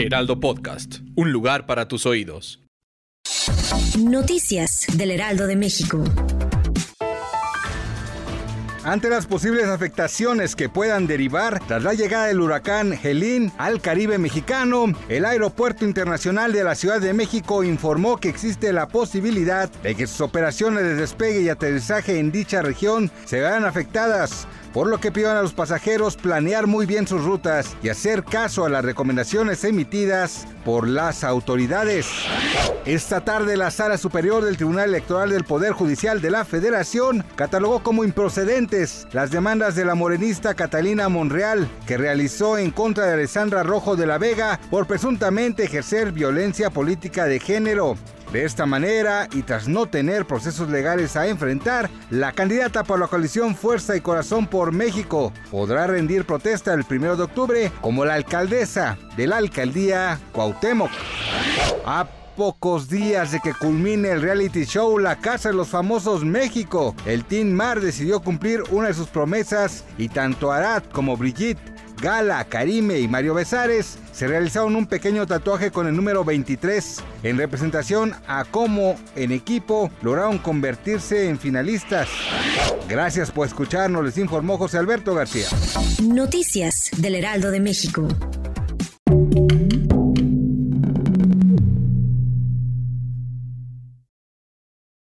Heraldo Podcast, un lugar para tus oídos. Noticias del Heraldo de México. Ante las posibles afectaciones que puedan derivar tras la llegada del huracán Helene al Caribe mexicano, el Aeropuerto Internacional de la Ciudad de México informó que existe la posibilidad de que sus operaciones de despegue y aterrizaje en dicha región se vean afectadas, por lo que piden a los pasajeros planear muy bien sus rutas y hacer caso a las recomendaciones emitidas por las autoridades. Esta tarde, la Sala Superior del Tribunal Electoral del Poder Judicial de la Federación catalogó como improcedentes las demandas de la morenista Catalina Monreal, que realizó en contra de Alessandra Rojo de la Vega por presuntamente ejercer violencia política de género. De esta manera, y tras no tener procesos legales a enfrentar, la candidata por la coalición Fuerza y Corazón por México podrá rendir protesta el 1 de octubre como la alcaldesa de la alcaldía Cuauhtémoc. A pocos días de que culmine el reality show La Casa de los Famosos México, el Team Mar decidió cumplir una de sus promesas y tanto Arad como Brigitte, Gala, Karime y Mario Besares se realizaron un pequeño tatuaje con el número 23 en representación a cómo en equipo lograron convertirse en finalistas. Gracias por escucharnos, les informó José Alberto García. Noticias del Heraldo de México.